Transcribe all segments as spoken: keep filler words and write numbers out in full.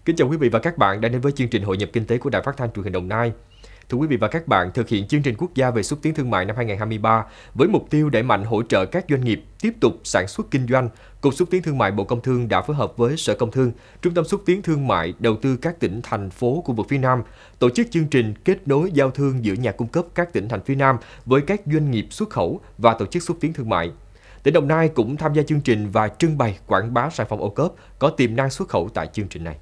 Kính chào quý vị và các bạn đã đến với chương trình Hội nhập Kinh tế của Đài Phát thanh Truyền hình Đồng Nai. Thưa quý vị và các bạn, thực hiện chương trình quốc gia về xúc tiến thương mại năm hai nghìn không trăm hai mươi ba với mục tiêu đẩy mạnh hỗ trợ các doanh nghiệp tiếp tục sản xuất kinh doanh, Cục Xúc tiến Thương mại Bộ Công Thương đã phối hợp với Sở Công Thương, Trung tâm Xúc tiến Thương mại Đầu tư các tỉnh thành phố khu vực phía Nam tổ chức chương trình kết nối giao thương giữa nhà cung cấp các tỉnh thành phía Nam với các doanh nghiệp xuất khẩu và tổ chức xúc tiến thương mại. Tỉnh Đồng Nai cũng tham gia chương trình và trưng bày quảng bá sản phẩm ô cốp có tiềm năng xuất khẩu tại chương trình này.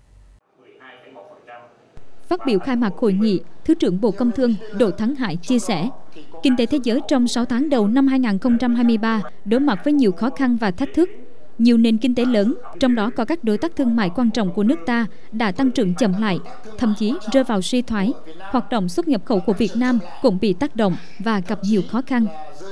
Phát biểu khai mạc hội nghị, Thứ trưởng Bộ Công Thương Đỗ Thắng Hải chia sẻ, kinh tế thế giới trong sáu tháng đầu năm hai nghìn không trăm hai mươi ba đối mặt với nhiều khó khăn và thách thức. Nhiều nền kinh tế lớn, trong đó có các đối tác thương mại quan trọng của nước ta đã tăng trưởng chậm lại, thậm chí rơi vào suy thoái. Hoạt động xuất nhập khẩu của Việt Nam cũng bị tác động và gặp nhiều khó khăn.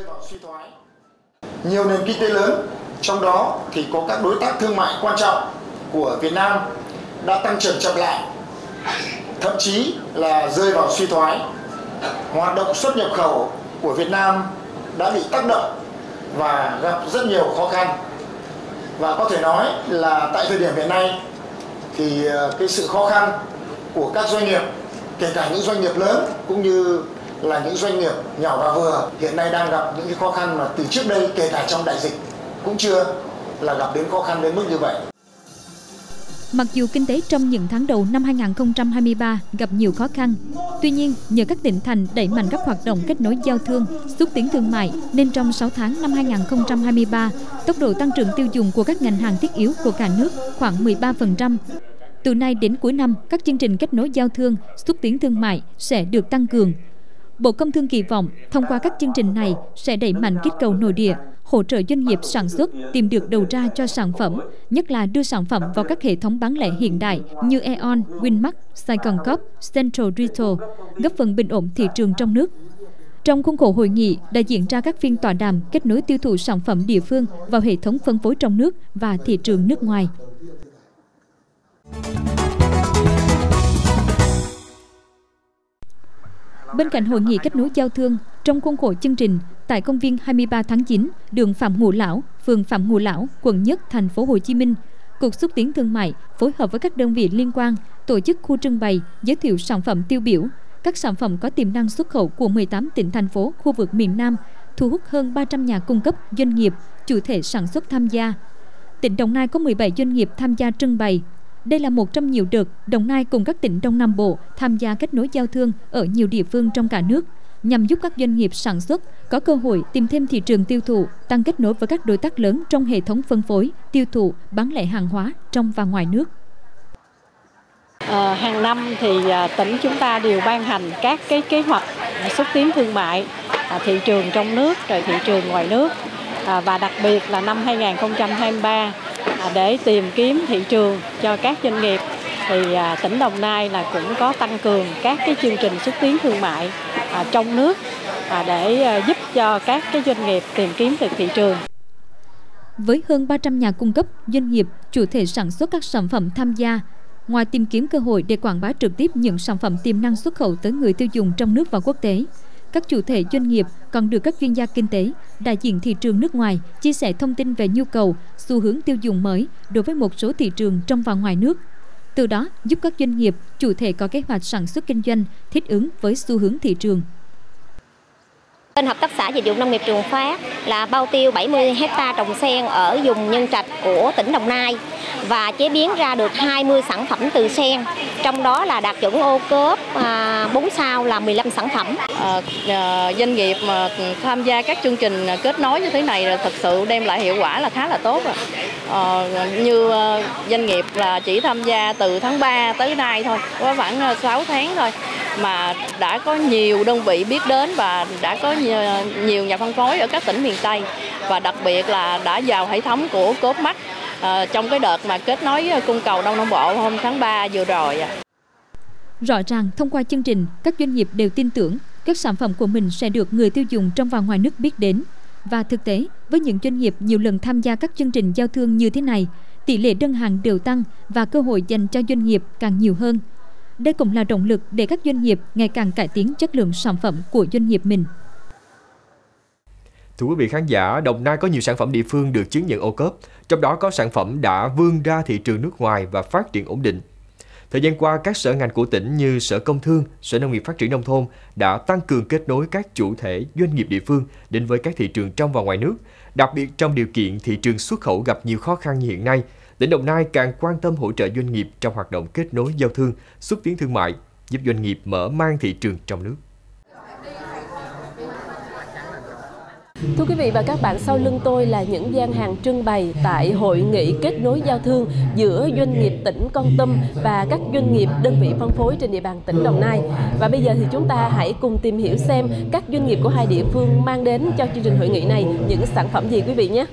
Nhiều nền kinh tế lớn, trong đó thì có các đối tác thương mại quan trọng của Việt Nam đã tăng trưởng chậm lại, thậm chí là rơi vào suy thoái. Hoạt động xuất nhập khẩu của Việt Nam đã bị tác động và gặp rất nhiều khó khăn. Và có thể nói là tại thời điểm hiện nay thì cái sự khó khăn của các doanh nghiệp, kể cả những doanh nghiệp lớn cũng như là những doanh nghiệp nhỏ và vừa hiện nay đang gặp những cái khó khăn mà từ trước đây, kể cả trong đại dịch cũng chưa là gặp đến khó khăn đến mức như vậy. Mặc dù kinh tế trong những tháng đầu năm hai nghìn không trăm hai mươi ba gặp nhiều khó khăn, tuy nhiên nhờ các tỉnh thành đẩy mạnh các hoạt động kết nối giao thương, xúc tiến thương mại nên trong sáu tháng năm hai nghìn không trăm hai mươi ba, tốc độ tăng trưởng tiêu dùng của các ngành hàng thiết yếu của cả nước khoảng mười ba phần trăm. Từ nay đến cuối năm, các chương trình kết nối giao thương, xúc tiến thương mại sẽ được tăng cường. Bộ Công Thương kỳ vọng thông qua các chương trình này sẽ đẩy mạnh kích cầu nội địa, hỗ trợ doanh nghiệp sản xuất tìm được đầu ra cho sản phẩm, nhất là đưa sản phẩm vào các hệ thống bán lẻ hiện đại như Aeon, Winmart, Saigon Coop, Central Retail, góp phần bình ổn thị trường trong nước. Trong khuôn khổ hội nghị đã diễn ra các phiên tọa đàm kết nối tiêu thụ sản phẩm địa phương vào hệ thống phân phối trong nước và thị trường nước ngoài. Bên cạnh hội nghị kết nối giao thương, trong khuôn khổ chương trình, tại công viên hai mươi ba tháng chín, đường Phạm Ngũ Lão, phường Phạm Ngũ Lão, quận Nhất, thành phố Hồ Chí Minh, Cục Xúc tiến Thương mại phối hợp với các đơn vị liên quan tổ chức khu trưng bày giới thiệu sản phẩm tiêu biểu, các sản phẩm có tiềm năng xuất khẩu của mười tám tỉnh thành phố khu vực miền Nam, thu hút hơn ba trăm nhà cung cấp, doanh nghiệp, chủ thể sản xuất tham gia. Tỉnh Đồng Nai có mười bảy doanh nghiệp tham gia trưng bày. Đây là một trong nhiều đợt Đồng Nai cùng các tỉnh Đông Nam Bộ tham gia kết nối giao thương ở nhiều địa phương trong cả nước, nhằm giúp các doanh nghiệp sản xuất có cơ hội tìm thêm thị trường tiêu thụ, tăng kết nối với các đối tác lớn trong hệ thống phân phối, tiêu thụ, bán lẻ hàng hóa trong và ngoài nước. À, hàng năm thì tỉnh chúng ta đều ban hành các cái kế hoạch xúc tiến thương mại, thị trường trong nước rồi thị trường ngoài nước, à, và đặc biệt là năm hai nghìn không trăm hai mươi ba à, để tìm kiếm thị trường cho các doanh nghiệp thì à, tỉnh Đồng Nai là cũng có tăng cường các cái chương trình xúc tiến thương mại à, trong nước à, để à, giúp cho các cái doanh nghiệp tìm kiếm được thị trường. Với hơn ba trăm nhà cung cấp, doanh nghiệp, chủ thể sản xuất các sản phẩm tham gia, ngoài tìm kiếm cơ hội để quảng bá trực tiếp những sản phẩm tiềm năng xuất khẩu tới người tiêu dùng trong nước và quốc tế, các chủ thể doanh nghiệp còn được các chuyên gia kinh tế, đại diện thị trường nước ngoài chia sẻ thông tin về nhu cầu, xu hướng tiêu dùng mới đối với một số thị trường trong và ngoài nước. Từ đó giúp các doanh nghiệp, chủ thể có kế hoạch sản xuất kinh doanh thích ứng với xu hướng thị trường. Bên Hợp tác xã Dịch vụ Nông nghiệp Trường Phát là bao tiêu bảy mươi héc ta trồng sen ở vùng Nhân Trạch của tỉnh Đồng Nai và chế biến ra được hai mươi sản phẩm từ sen, trong đó là đạt chuẩn ô cốp bốn sao là mười lăm sản phẩm. À, doanh nghiệp mà tham gia các chương trình kết nối như thế này là thật sự đem lại hiệu quả là khá là tốt. À. À, như doanh nghiệp là chỉ tham gia từ tháng ba tới nay thôi, có khoảng sáu tháng thôi, mà đã có nhiều đơn vị biết đến và đã có nhiều nhà phân phối ở các tỉnh miền Tây, và đặc biệt là đã vào hệ thống của Coopmart à, trong cái đợt mà kết nối cung cầu Đông Nam Bộ hôm tháng ba vừa rồi. Rõ ràng thông qua chương trình, các doanh nghiệp đều tin tưởng các sản phẩm của mình sẽ được người tiêu dùng trong và ngoài nước biết đến. Và thực tế, với những doanh nghiệp nhiều lần tham gia các chương trình giao thương như thế này, tỷ lệ đơn hàng đều tăng và cơ hội dành cho doanh nghiệp càng nhiều hơn. Đây cũng là động lực để các doanh nghiệp ngày càng cải tiến chất lượng sản phẩm của doanh nghiệp mình. Thưa quý vị khán giả, Đồng Nai có nhiều sản phẩm địa phương được chứng nhận ô cốp, trong đó có sản phẩm đã vươn ra thị trường nước ngoài và phát triển ổn định. Thời gian qua, các sở ngành của tỉnh như Sở Công Thương, Sở Nông nghiệp Phát triển Nông thôn đã tăng cường kết nối các chủ thể, doanh nghiệp địa phương đến với các thị trường trong và ngoài nước. Đặc biệt trong điều kiện thị trường xuất khẩu gặp nhiều khó khăn như hiện nay, tỉnh Đồng Nai càng quan tâm hỗ trợ doanh nghiệp trong hoạt động kết nối giao thương, xúc tiến thương mại, giúp doanh nghiệp mở mang thị trường trong nước. Thưa quý vị và các bạn, sau lưng tôi là những gian hàng trưng bày tại Hội nghị kết nối giao thương giữa doanh nghiệp tỉnh Kon Tum và các doanh nghiệp đơn vị phân phối trên địa bàn tỉnh Đồng Nai. Và bây giờ thì chúng ta hãy cùng tìm hiểu xem các doanh nghiệp của hai địa phương mang đến cho chương trình hội nghị này những sản phẩm gì quý vị nhé.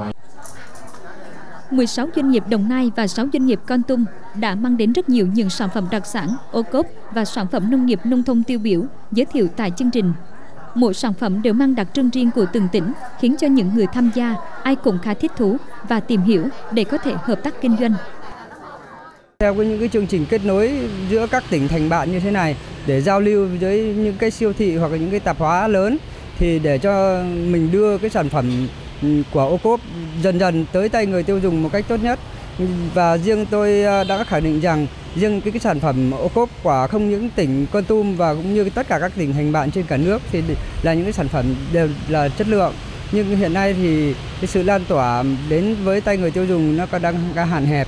mười sáu doanh nghiệp Đồng Nai và sáu doanh nghiệp Kon Tum đã mang đến rất nhiều những sản phẩm đặc sản, ô cốp và sản phẩm nông nghiệp nông thôn tiêu biểu giới thiệu tại chương trình. Mỗi sản phẩm đều mang đặc trưng riêng của từng tỉnh, khiến cho những người tham gia ai cũng khá thích thú và tìm hiểu để có thể hợp tác kinh doanh. Theo những cái chương trình kết nối giữa các tỉnh thành bạn như thế này để giao lưu với những cái siêu thị hoặc là những cái tạp hóa lớn, thì để cho mình đưa cái sản phẩm của ô cốp dần dần tới tay người tiêu dùng một cách tốt nhất. Và riêng tôi đã khẳng định rằng riêng cái, cái sản phẩm ô cốp của không những tỉnh Kon Tum và cũng như tất cả các tỉnh thành bạn trên cả nước thì là những cái sản phẩm đều là chất lượng. Nhưng hiện nay thì cái sự lan tỏa đến với tay người tiêu dùng nó còn đang, đang hạn hẹp.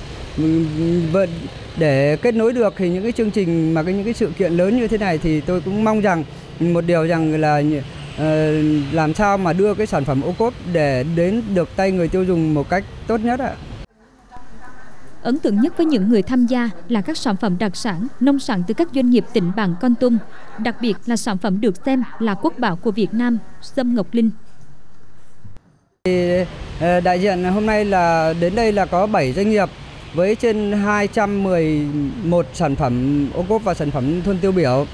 Để kết nối được thì những cái chương trình mà cái những cái sự kiện lớn như thế này thì tôi cũng mong rằng một điều rằng là uh, làm sao mà đưa cái sản phẩm ô cốp để đến được tay người tiêu dùng một cách tốt nhất ạ. Ấn tượng nhất với những người tham gia là các sản phẩm đặc sản, nông sản từ các doanh nghiệp tỉnh bạn Kon Tum, đặc biệt là sản phẩm được xem là quốc bảo của Việt Nam, sâm Ngọc Linh. Đại diện hôm nay là đến đây là có bảy doanh nghiệp với trên hai trăm mười một sản phẩm ô cốp và sản phẩm thôn tiêu biểu.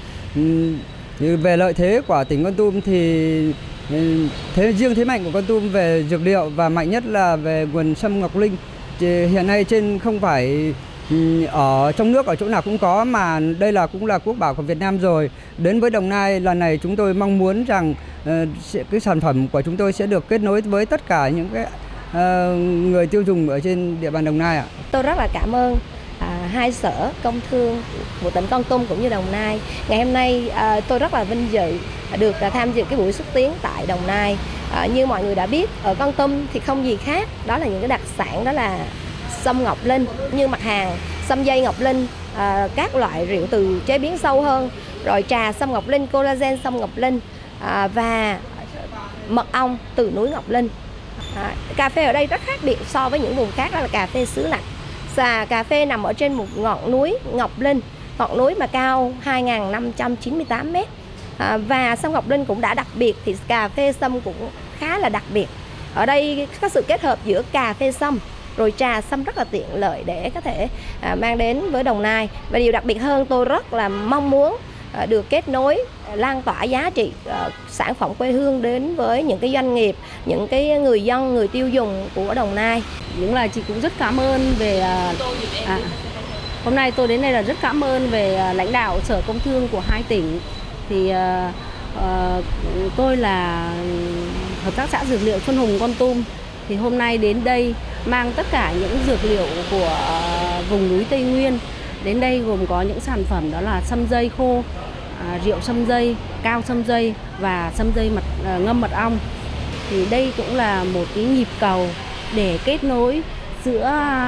Về lợi thế của tỉnh Kon Tum thì thế riêng thế mạnh của Kon Tum về dược liệu và mạnh nhất là về nguồn sâm Ngọc Linh. Hiện nay trên không phải ở trong nước ở chỗ nào cũng có, mà đây là cũng là quốc bảo của Việt Nam rồi. Đến với Đồng Nai lần này chúng tôi mong muốn rằng cái sản phẩm của chúng tôi sẽ được kết nối với tất cả những cái người tiêu dùng ở trên địa bàn Đồng Nai ạ. Tôi rất là cảm ơn à, hai sở công thương của tỉnh Kon Tum cũng như Đồng Nai. Ngày hôm nay à, tôi rất là vinh dự được à, tham dự cái buổi xúc tiến tại Đồng Nai. À, như mọi người đã biết, ở Kon Tum thì không gì khác, đó là những cái đặc sản đó là sâm Ngọc Linh, như mặt hàng sâm dây Ngọc Linh, à, các loại rượu từ chế biến sâu hơn, rồi trà sâm Ngọc Linh, collagen sâm Ngọc Linh à, và mật ong từ núi Ngọc Linh. À, cà phê ở đây rất khác biệt so với những vùng khác, đó là cà phê xứ lạnh. Và cà phê nằm ở trên một ngọn núi Ngọc Linh, ngọn núi mà cao hai nghìn năm trăm chín mươi tám mét. À, và sâm Ngọc Linh cũng đã đặc biệt thì cà phê sâm cũng khá là đặc biệt. Ở đây có sự kết hợp giữa cà phê sâm rồi trà sâm rất là tiện lợi để có thể à, mang đến với Đồng Nai. Và điều đặc biệt hơn, tôi rất là mong muốn à, được kết nối, lan tỏa giá trị à, sản phẩm quê hương đến với những cái doanh nghiệp, những cái người dân, người tiêu dùng của Đồng Nai. Đúng là chị cũng rất cảm ơn về à, à, hôm nay tôi đến đây là rất cảm ơn về à, lãnh đạo Sở Công Thương của hai tỉnh. Thì à, à, tôi là hợp tác xã dược liệu Xuân Hùng Kon Tum. Thì hôm nay đến đây mang tất cả những dược liệu của vùng núi Tây Nguyên đến đây, gồm có những sản phẩm đó là sâm dây khô, à, rượu sâm dây, cao sâm dây và sâm dây mật à, ngâm mật ong. Thì đây cũng là một cái nhịp cầu để kết nối giữa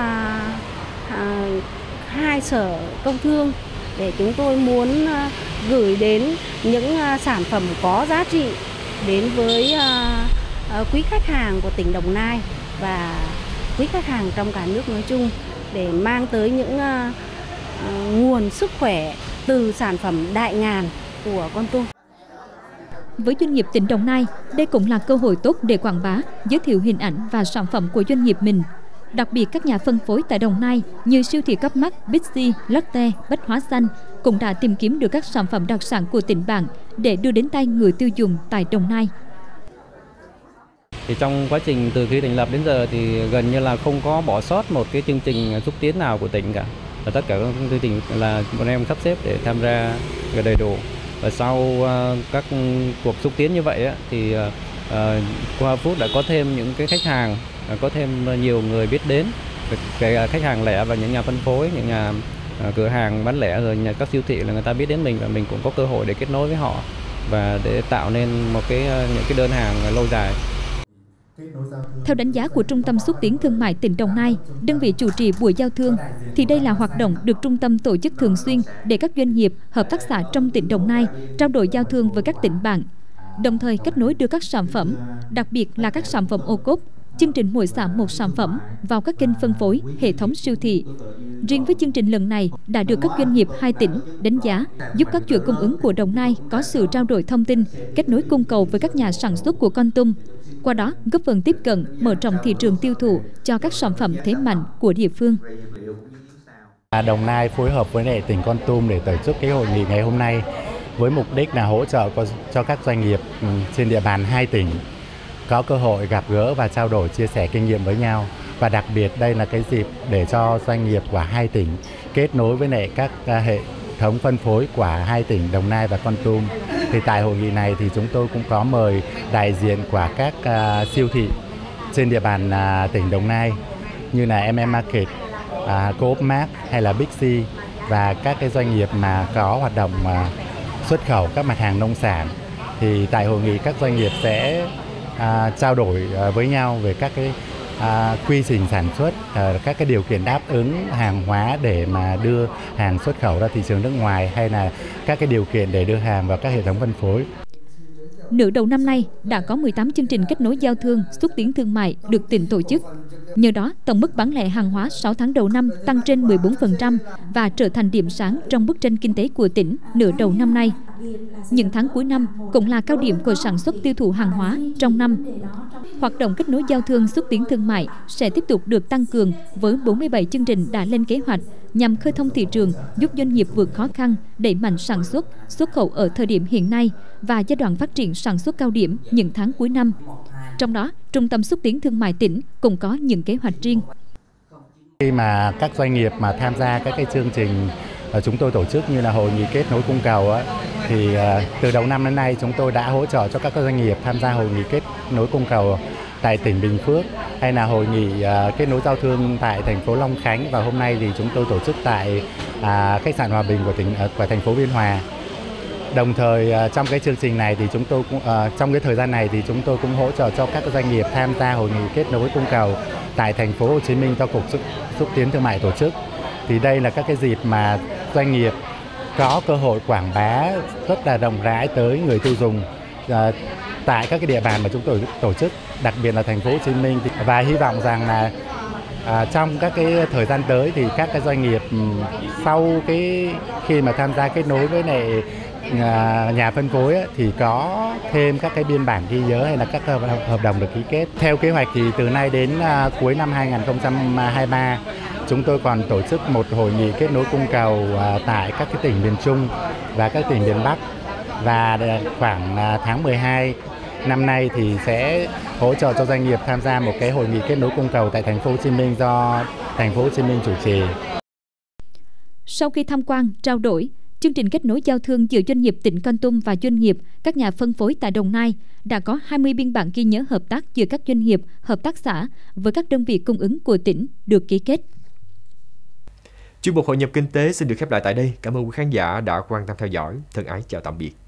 à, hai sở công thương, để chúng tôi muốn à, gửi đến những à, sản phẩm có giá trị đến với à, à, quý khách hàng của tỉnh Đồng Nai và quý khách hàng trong cả nước nói chung, để mang tới những uh, uh, nguồn sức khỏe từ sản phẩm đại ngàn của Kon Tum. Với doanh nghiệp tỉnh Đồng Nai, đây cũng là cơ hội tốt để quảng bá, giới thiệu hình ảnh và sản phẩm của doanh nghiệp mình. Đặc biệt các nhà phân phối tại Đồng Nai như siêu thị Cấp Mắc, Bixi, Lotte, Bách Hóa Xanh cũng đã tìm kiếm được các sản phẩm đặc sản của tỉnh bạn để đưa đến tay người tiêu dùng tại Đồng Nai. Thì trong quá trình từ khi thành lập đến giờ thì gần như là không có bỏ sót một cái chương trình xúc tiến nào của tỉnh cả. Và tất cả các chương trình là bọn em sắp xếp để tham gia đầy đủ. Và sau uh, các cuộc xúc tiến như vậy á, thì uh, Hoa Food đã có thêm những cái khách hàng, uh, có thêm nhiều người biết đến, kể cả khách hàng lẻ và những nhà phân phối, những nhà cửa hàng bán lẻ rồi nhà các siêu thị là người ta biết đến mình và mình cũng có cơ hội để kết nối với họ và để tạo nên một cái những cái đơn hàng lâu dài. Theo đánh giá của Trung tâm Xúc tiến Thương mại tỉnh Đồng Nai, đơn vị chủ trì buổi giao thương, thì đây là hoạt động được trung tâm tổ chức thường xuyên để các doanh nghiệp, hợp tác xã trong tỉnh Đồng Nai trao đổi giao thương với các tỉnh bạn, đồng thời kết nối đưa các sản phẩm, đặc biệt là các sản phẩm ô cốp, chương trình mỗi xã một sản phẩm vào các kênh phân phối, hệ thống siêu thị. Riêng với chương trình lần này đã được các doanh nghiệp hai tỉnh đánh giá giúp các chuỗi cung ứng của Đồng Nai có sự trao đổi thông tin, kết nối cung cầu với các nhà sản xuất của Kon Tum, qua đó góp phần tiếp cận, mở rộng thị trường tiêu thụ cho các sản phẩm thế mạnh của địa phương. Đồng Nai phối hợp với tỉnh Kon Tum để tổ chức cái hội nghị ngày hôm nay với mục đích là hỗ trợ cho các doanh nghiệp trên địa bàn hai tỉnh có cơ hội gặp gỡ và trao đổi, chia sẻ kinh nghiệm với nhau. Và đặc biệt đây là cái dịp để cho doanh nghiệp của hai tỉnh kết nối với lại các hệ thống phân phối của hai tỉnh Đồng Nai và Kon Tum. Thì tại hội nghị này thì chúng tôi cũng có mời đại diện của các uh, siêu thị trên địa bàn uh, tỉnh Đồng Nai như là em em Market, uh, Co-op Mart hay là Bixi và các cái doanh nghiệp mà có hoạt động uh, xuất khẩu các mặt hàng nông sản. Thì tại hội nghị các doanh nghiệp sẽ À, trao đổi à, với nhau về các cái à, quy trình sản xuất, à, các cái điều kiện đáp ứng hàng hóa để mà đưa hàng xuất khẩu ra thị trường nước ngoài hay là các cái điều kiện để đưa hàng vào các hệ thống phân phối. Nửa đầu năm nay đã có mười tám chương trình kết nối giao thương, xúc tiến thương mại được tỉnh tổ chức. Nhờ đó, tổng mức bán lẻ hàng hóa sáu tháng đầu năm tăng trên mười bốn phần trăm và trở thành điểm sáng trong bức tranh kinh tế của tỉnh nửa đầu năm nay. Những tháng cuối năm cũng là cao điểm của sản xuất tiêu thụ hàng hóa trong năm. Hoạt động kết nối giao thương, xúc tiến thương mại sẽ tiếp tục được tăng cường với bốn mươi bảy chương trình đã lên kế hoạch nhằm khơi thông thị trường, giúp doanh nghiệp vượt khó khăn, đẩy mạnh sản xuất, xuất khẩu ở thời điểm hiện nay và giai đoạn phát triển sản xuất cao điểm những tháng cuối năm. Trong đó, Trung tâm Xúc tiến Thương mại tỉnh cũng có những kế hoạch riêng. Khi mà các doanh nghiệp mà tham gia các cái chương trình chúng tôi tổ chức như là hội nghị kết nối cung cầu á, thì từ đầu năm đến nay chúng tôi đã hỗ trợ cho các doanh nghiệp tham gia hội nghị kết nối cung cầu tại tỉnh Bình Phước hay là hội nghị kết nối giao thương tại thành phố Long Khánh, và hôm nay thì chúng tôi tổ chức tại khách sạn Hòa Bình của tỉnh của thành phố Biên Hòa. Đồng thời trong cái chương trình này thì chúng tôi cũng trong cái thời gian này thì chúng tôi cũng hỗ trợ cho các doanh nghiệp tham gia hội nghị kết nối cung cầu tại thành phố Hồ Chí Minh do Cục Xúc tiến Thương mại tổ chức. Thì đây là các cái dịp mà doanh nghiệp có cơ hội quảng bá rất là rộng rãi tới người tiêu dùng tại các cái địa bàn mà chúng tôi tổ chức, đặc biệt là thành phố Hồ Chí Minh, và hy vọng rằng là à, trong các cái thời gian tới thì các cái doanh nghiệp sau cái khi mà tham gia kết nối với lại à, nhà phân phối á, thì có thêm các cái biên bản ghi nhớ hay là các hợp đồng được ký kết. Theo kế hoạch thì từ nay đến à, cuối năm hai nghìn không trăm hai mươi ba chúng tôi còn tổ chức một hội nghị kết nối cung cầu à, tại các cái tỉnh miền Trung và các tỉnh miền Bắc, và khoảng à, tháng mười hai năm nay thì sẽ hỗ trợ cho doanh nghiệp tham gia một cái hội nghị kết nối cung cầu tại thành phố Hồ Chí Minh do thành phố Hồ Chí Minh chủ trì. Sau khi tham quan, trao đổi, chương trình kết nối giao thương giữa doanh nghiệp tỉnh Kon Tum và doanh nghiệp, các nhà phân phối tại Đồng Nai đã có hai mươi biên bản ghi nhớ hợp tác giữa các doanh nghiệp, hợp tác xã với các đơn vị cung ứng của tỉnh được ký kết. Chuyên mục Hội nhập Kinh tế xin được khép lại tại đây. Cảm ơn quý khán giả đã quan tâm theo dõi. Thân ái chào tạm biệt.